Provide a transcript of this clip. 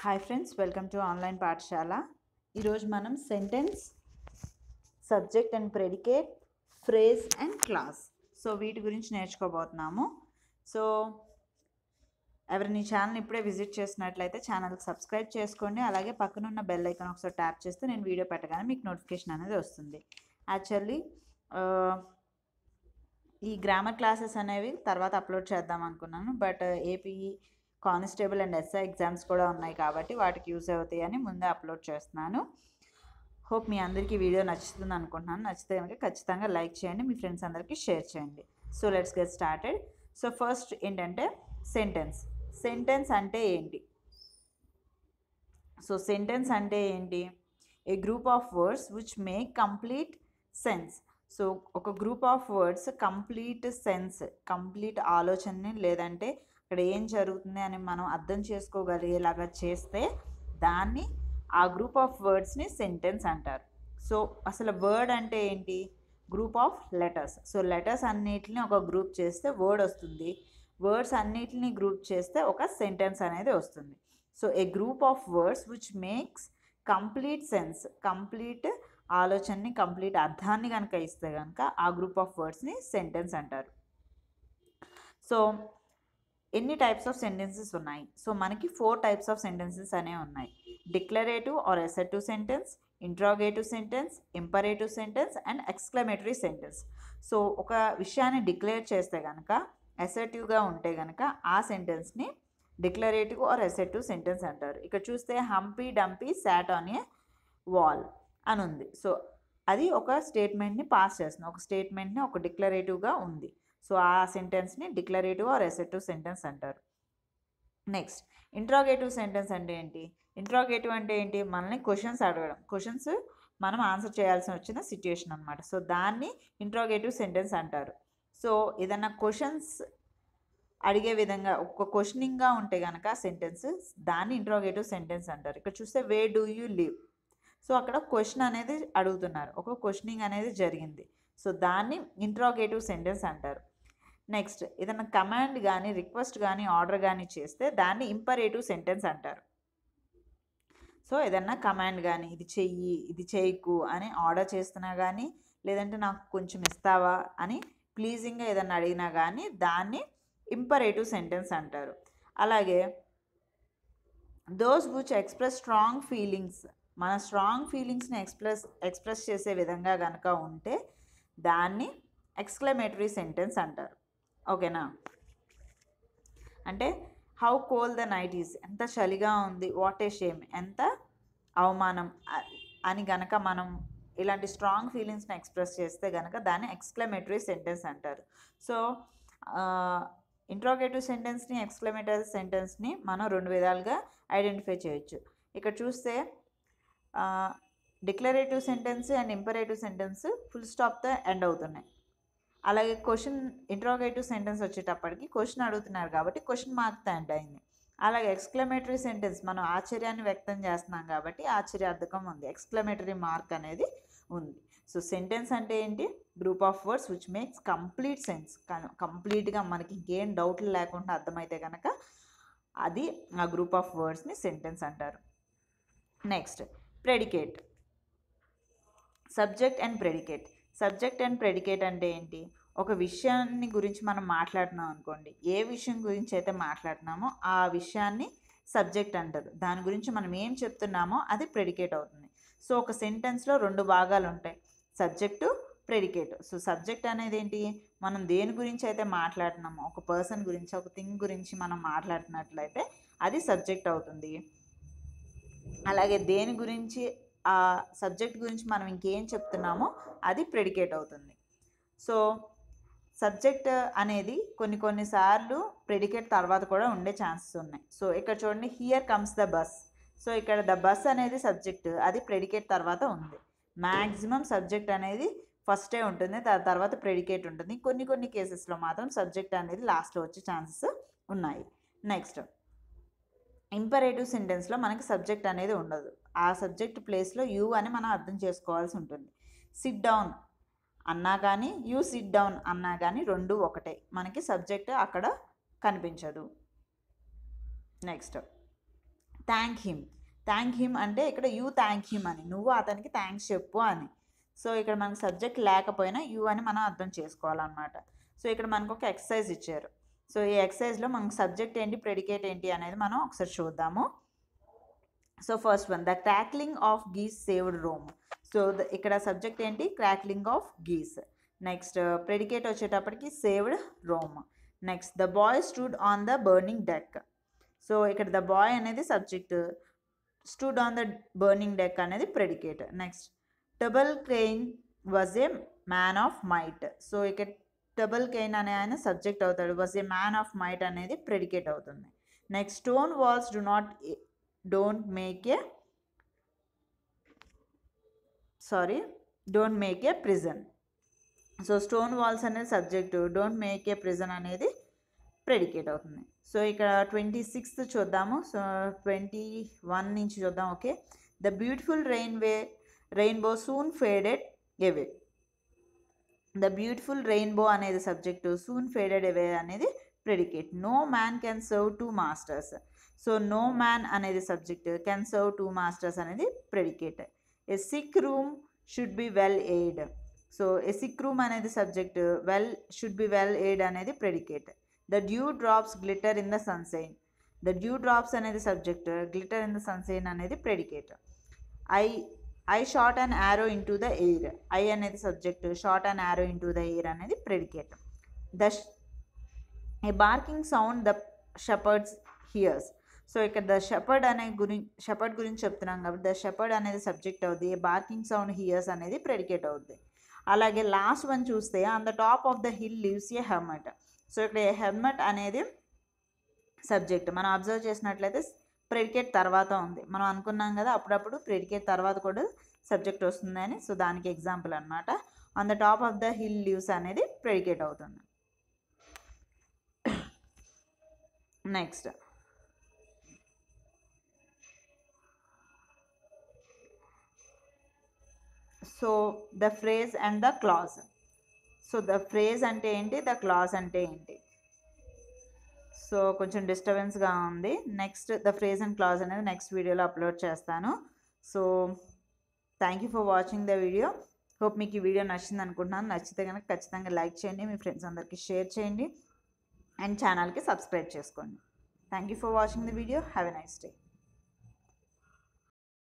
Hi friends, welcome to online పాఠశాల. ఈరోజు మనం sentence, subject and predicate, phrase and clause వీటి గురించి నేర్చుకోబోతున్నాము. సో ఎవరిని ఛానల్ ఇప్పుడే విజిట్ చేసినట్లయితే ఛానల్కి సబ్స్క్రైబ్ చేసుకోండి. అలాగే పక్కనున్న బెల్ ఐకాన్ ఒకసారి ట్యాప్ చేస్తే నేను వీడియో పెట్టగానే మీకు నోటిఫికేషన్ అనేది వస్తుంది. యాక్చువల్లీ ఈ గ్రామర్ క్లాసెస్ అనేవి తర్వాత అప్లోడ్ చేద్దాం అనుకున్నాను, but AP constable and SI exams కూడా ఉన్నాయి కాబట్టి వాటికి యూజ్ అవుతాయి అని ముందే అప్లోడ్ చేస్తున్నాను. హోప్ మీ అందరికీ వీడియో నచ్చుతుంది అనుకుంటున్నాను. నచ్చితే కనుక ఖచ్చితంగా లైక్ చేయండి, మీ ఫ్రెండ్స్ అందరికీ షేర్ చేయండి. So let's get started. So first ఏంటంటే సెంటెన్స్ అంటే ఏంటి? సో సెంటెన్స్ అంటే ఏంటి? A group of words which make complete sense. So ఒక group of words complete sense, complete ఆలోచనని లేదంటే ఇక్కడ ఏం జరుగుతుంది అని మనం అర్థం చేసుకోగలిగేలాగా చేస్తే దాన్ని, ఆ గ్రూప్ ఆఫ్ వర్డ్స్ని సెంటెన్స్ అంటారు. సో అసలు వర్డ్ అంటే ఏంటి? Group of letters. So letters అన్నిటిని ఒక గ్రూప్ చేస్తే వర్డ్ వస్తుంది, వర్డ్స్ అన్నిటిని గ్రూప్ చేస్తే ఒక సెంటెన్స్ అనేది వస్తుంది. So a group of words which makes complete sense, complete ఆలోచనని, కంప్లీట్ అర్థాన్ని కనుక ఇస్తే కనుక ఆ గ్రూప్ ఆఫ్ వర్డ్స్ని సెంటెన్స్ అంటారు. సో ఎన్ని టైప్స్ ఆఫ్ సెంటెన్సెస్ ఉన్నాయి? సో మనకి 4 టైప్స్ ఆఫ్ సెంటెన్సెస్ అనేవి ఉన్నాయి. Declarative or assertive sentence, interrogative sentence, imperative sentence and exclamatory sentence. So ఒక విషయాన్ని డిక్లేర్ చేస్తే కనుక, అసర్టివ్గా ఉంటే కనుక ఆ సెంటెన్స్ని డిక్లరేటివ్ ఆర్ అసర్టివ్ సెంటెన్స్ అంటారు. ఇక్కడ చూస్తే Hampi dumpy sat on a wall అని ఉంది. సో అది ఒక స్టేట్మెంట్ని పాస్ చేస్తుంది, ఒక స్టేట్మెంట్ని ఒక డిక్లరేటివ్గా ఉంది. సో ఆ సెంటెన్స్ని డిక్లరేటివ్ ఆర్ అసర్టివ్ సెంటెన్స్ అంటారు. నెక్స్ట్ ఇంట్రాగేటివ్ సెంటెన్స్ అంటే ఏంటి? ఇంట్రాగేటివ్ అంటే ఏంటి? మనల్ని క్వశ్చన్స్ అడగడం, క్వశ్చన్స్ మనం ఆన్సర్ చేయాల్సి వచ్చిన సిచ్యుయేషన్ అనమాట. సో దాన్ని ఇంట్రాగేటివ్ సెంటెన్స్ అంటారు. సో ఏదన్నా క్వశ్చన్స్ అడిగే విధంగా ఒక క్వశ్చనింగ్గా ఉంటే కనుక సెంటెన్స్, దాన్ని ఇంట్రాగేటివ్ సెంటెన్స్ అంటారు. ఇక్కడ చూస్తే where do you live. So అక్కడ క్వశ్చన్ అనేది అడుగుతున్నారు, ఒక క్వశ్చనింగ్ అనేది జరిగింది. సో దాన్ని ఇంట్రాగేటివ్ సెంటెన్స్ అంటారు. నెక్స్ట్ ఏదైనా కమాండ్ కానీ, రిక్వెస్ట్ కానీ, ఆర్డర్ కానీ చేస్తే దాన్ని ఇంపరేటివ్ సెంటెన్స్ అంటారు. సో ఏదన్నా కమాండ్ కానీ, ఇది చెయ్యి, ఇది చేయకు అని ఆర్డర్ చేస్తున్నా కానీ, లేదంటే నాకు కొంచెం ఇస్తావా అని ప్లీజింగ్గా ఏదన్నా అడిగినా కానీ దాన్ని ఇంపరేటివ్ సెంటెన్స్ అంటారు. అలాగే those which express strong feelings, మన స్ట్రాంగ్ ఫీలింగ్స్ని ఎక్స్ప్రెస్ చేసే విధంగా కనుక ఉంటే దాన్ని ఎక్స్క్లమేటరీ సెంటెన్స్ అంటారు. ఓకేనా? అంటే how cold the night is, ఎంత చలిగా ఉంది, వాట్ ఏ షేమ్, ఎంత అవమానం అని గనక మనం ఇలాంటి స్ట్రాంగ్ ఫీలింగ్స్ని ఎక్స్ప్రెస్ చేస్తే కనుక దాన్ని ఎక్స్క్లమేటరీ సెంటెన్స్ అంటారు. సో ఇంట్రాగేటివ్ సెంటెన్స్ని, ఎక్స్క్లమేటరీ సెంటెన్స్ని మనం 2 విధాలుగా ఐడెంటిఫై చేయొచ్చు. ఇక్కడ చూస్తే declarative sentence and imperative sentence full స్టాప్తో ఎండ్ అవుతున్నాయి. అలాగే క్వశ్చన్, ఇంట్రాగేటివ్ సెంటెన్స్ వచ్చేటప్పటికి క్వశ్చన్ అడుగుతున్నారు కాబట్టి క్వశ్చన్ మార్క్తో ఎండ్ అయింది. అలాగే ఎక్స్క్లమేటరీ సెంటెన్స్ మనం ఆశ్చర్యాన్ని వ్యక్తం చేస్తున్నాం కాబట్టి ఆశ్చర్యార్థకం ఉంది, ఎక్స్క్లమేటరీ మార్క్ అనేది ఉంది. సో సెంటెన్స్ అంటే ఏంటి? Group of words which makes complete sense, కంప్లీట్గా మనకి ఇంకేం డౌట్లు లేకుండా అర్థమైతే కనుక అది ఆ గ్రూప్ ఆఫ్ వర్డ్స్ని సెంటెన్స్ అంటారు. Next predicate, subject and predicate. Subject and predicate అంటే ఏంటి? ఒక విషయాన్ని గురించి మనం మాట్లాడుతున్నాం అనుకోండి, ఏ విషయం గురించి అయితే మాట్లాడుతున్నామో ఆ విషయాన్ని సబ్జెక్ట్ అంటారు. దాని గురించి మనం ఏం చెప్తున్నామో అది ప్రెడికేట్ అవుతుంది. సో ఒక సెంటెన్స్లో 2 భాగాలు ఉంటాయి, సబ్జెక్టు, ప్రెడికేట్. సో సబ్జెక్ట్ అనేది ఏంటి? మనం దేని గురించి అయితే మాట్లాడుతున్నామో, ఒక పర్సన్ గురించి, ఒక థింగ్ గురించి మనం మాట్లాడుతున్నట్లయితే అది సబ్జెక్ట్ అవుతుంది. అలాగే దేని గురించి, ఆ సబ్జెక్ట్ గురించి మనం ఇంకేం చెప్తున్నామో అది ప్రెడికేట్ అవుతుంది. సో సబ్జెక్ట్ అనేది కొన్నిసార్లు ప్రెడికేట్ తర్వాత కూడా ఉండే ఛాన్సెస్ ఉన్నాయి. సో ఇక్కడ చూడండి, here comes the bus. So ఇక్కడ ద బస్ అనేది సబ్జెక్ట్, అది ప్రెడికేట్ తర్వాత ఉంది. మ్యాక్సిమం సబ్జెక్ట్ అనేది ఫస్టే ఉంటుంది, దాని తర్వాత ప్రెడికేట్ ఉంటుంది. కొన్ని కేసెస్లో మాత్రం సబ్జెక్ట్ అనేది లాస్ట్లో వచ్చే ఛాన్సెస్ ఉన్నాయి. నెక్స్ట్ ఇంపరేటివ్ సెంటెన్స్లో మనకి సబ్జెక్ట్ అనేది ఉండదు, ఆ సబ్జెక్ట్ ప్లేస్లో యూ అని మనం అర్థం చేసుకోవాల్సి ఉంటుంది. సిట్ డౌన్ అన్నా కానీ, యూ సిట్ డౌన్ అన్నా కానీ 2 ఒకటే, మనకి సబ్జెక్ట్ అక్కడ కనిపించదు. నెక్స్ట్ థ్యాంక్ హిమ్ అంటే ఇక్కడ యూ థ్యాంక్ హిమ్ అని, నువ్వు అతనికి థ్యాంక్స్ చెప్పు అని. సో ఇక్కడ మనకు సబ్జెక్ట్ లేకపోయినా యూ అని మనం అర్థం చేసుకోవాలన్నమాట. సో ఇక్కడ మనకు ఒక ఎక్సర్సైజ్ ఇచ్చారు. సో ఈ ఎక్సర్సైజ్లో మనకు సబ్జెక్ట్ ఏంటి, ప్రెడికేట్ ఏంటి అనేది మనం ఒకసారి చూద్దాము. So first one, the crackling of geese saved Rome. So ఇక్కడ సబ్జెక్ట్ ఏంటి, crackling of geese. Next predicate వచ్చేటప్పటికి saved Rome. Next the boy stood on the burning deck. So ఇక్కడ ద బాయ్ అనేది subject, stood on the burning deck అనేది predicate. Next Tubal Cain was a man of might. So ఇక్కడ Tubal Cain అనే ఆయన subject అవుతాడు, was a man of might అనేది predicate అవుతుంది. Next stone walls don't make a prison. So stone walls అనేది subject, don't make a prison అనేది predicate అవుతుంది. So ఇక్కడ 26th చూద్దాము. సో 21 నుంచి చూద్దాం. Okay, the beautiful rainbow soon faded away. The beautiful rainbow అనేది సబ్జెక్టు, సూన్ ఫేడెడ్ అవే అనేది predicate. No man can serve two masters. So no man అనేది subject, can serve two masters అనేది predicate. A sick room should be well aired. So A sick room అనేది subject, should be well aired అనేది predicate. The dew drops glitter in the sunshine. The dew drops అనేది subject, glitter in the sunshine అనేది predicate. I shot an arrow into the air. I అనేది subject, shot an arrow into the air అనేది predicate. A barking sound the shepherds hears. So ఇక్కడ the shepherd గురించి చెప్తున్నాం కాబట్టి the shepherd అనేది subject అవుద్ది, a barking sound here's అనేది predicate అవుద్ది. అలాగే లాస్ట్ వన్ చూస్తే on the top of the hill lives a hermit. So ఇక్కడ ఏ హెర్మట్ అనేది సబ్జెక్ట్, మనం అబ్జర్వ్ చేసినట్లయితే ప్రెడికేట్ తర్వాత ఉంది. మనం అనుకున్నాం కదా అప్పుడప్పుడు ప్రెడికేట్ తర్వాత కూడా సబ్జెక్ట్ వస్తుందని. సో దానికి ఎగ్జాంపుల్ అనమాట. On the top of the hill lives అనేది ప్రెడికేట్ అవుతుంది. Next so the phrase and the clause. So the phrase అంటే ఏంటి, ద క్లాజ్ అంటే ఏంటి. సో కొంచెం డిస్టర్బెన్స్గా ఉంది. Next the phrase and clause అనేది నెక్స్ట్ వీడియోలో అప్లోడ్ చేస్తాను. So thank you for watching the video. Hope మీకు ఈ వీడియో నచ్చింది అనుకుంటున్నాను. నచ్చితే కనుక ఖచ్చితంగా లైక్ చేయండి, మీ ఫ్రెండ్స్ అందరికీ షేర్ చేయండి, అండ్ ఛానల్కి సబ్స్క్రైబ్ చేసుకోండి. Thank you for watching the video. Have a nice day.